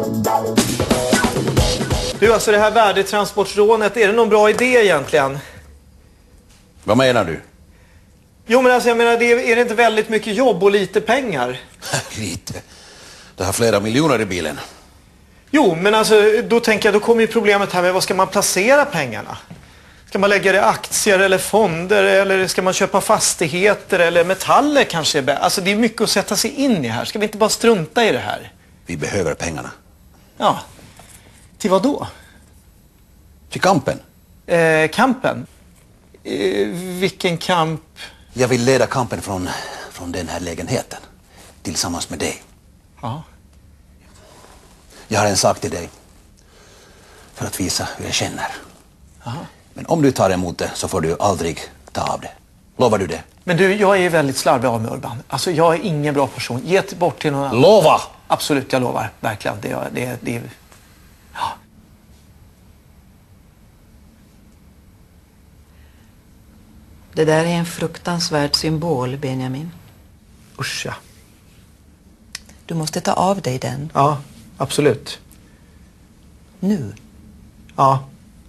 Du, alltså det här värdetransportsrånet, är det någon bra idé egentligen? Vad menar du? Jo, men alltså jag menar, är det inte väldigt mycket jobb och lite pengar? Lite. Det har flera miljoner i bilen. Jo, men alltså då tänker jag, då kommer ju problemet här med vad ska man placera pengarna? Ska man lägga det i aktier eller fonder, eller ska man köpa fastigheter eller metaller kanske? Alltså det är mycket att sätta sig in i här. Ska vi inte bara strunta i det här? Vi behöver pengarna. Ja. Till vad då? Till kampen. Kampen? Vilken kamp? Jag vill leda kampen från den här lägenheten. Tillsammans med dig. Ja. Jag har en sak till dig. För att visa hur jag känner. Aha. Men om du tar emot det så får du aldrig ta av det. Lovar du det? Men du, jag är väldigt slarvig av mig, Urban. Alltså jag är ingen bra person. Ge bort till någon annan. Lova! Absolut, jag lovar. Verkligen. Ja. Det där är en fruktansvärd symbol, Benjamin. Usch, ja. Du måste ta av dig den. Ja, absolut. Nu. Ja.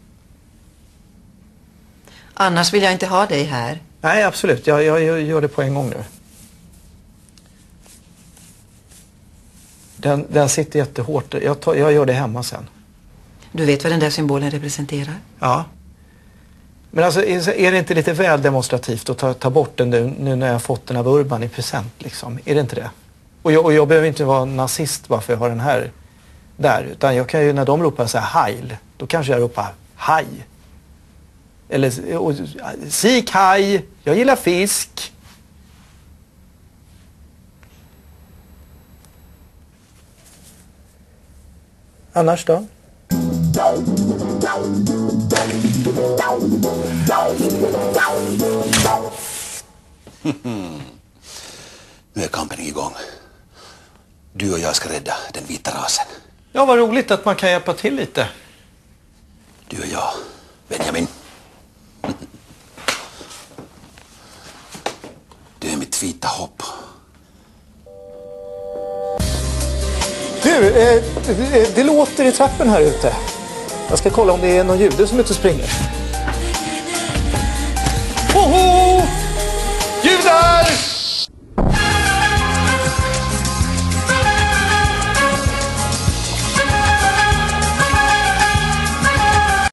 Annars vill jag inte ha dig här. Nej, absolut. Jag gör det på en gång nu. Den sitter jättehårt. Jag gör det hemma sen. Du vet vad den där symbolen representerar? Ja. Men alltså, är det inte lite väl demonstrativt att ta bort den nu när jag har fått den av Urban i present, liksom? Är det inte det? Och jag behöver inte vara nazist bara för att jag har den här där. Utan jag kan ju, när de ropar så här Heil, då kanske jag ropar haj. Eller sik haj, jag gillar fisk. Annars då? Nu är kampen igång. Du och jag ska rädda den vita rasen. Ja, vad roligt att man kan hjälpa till lite. Du och jag, Benjamin. Du är mitt vita hopp. Du, det låter i trappen här ute. Jag ska kolla om det är någon jude som är ute och springer.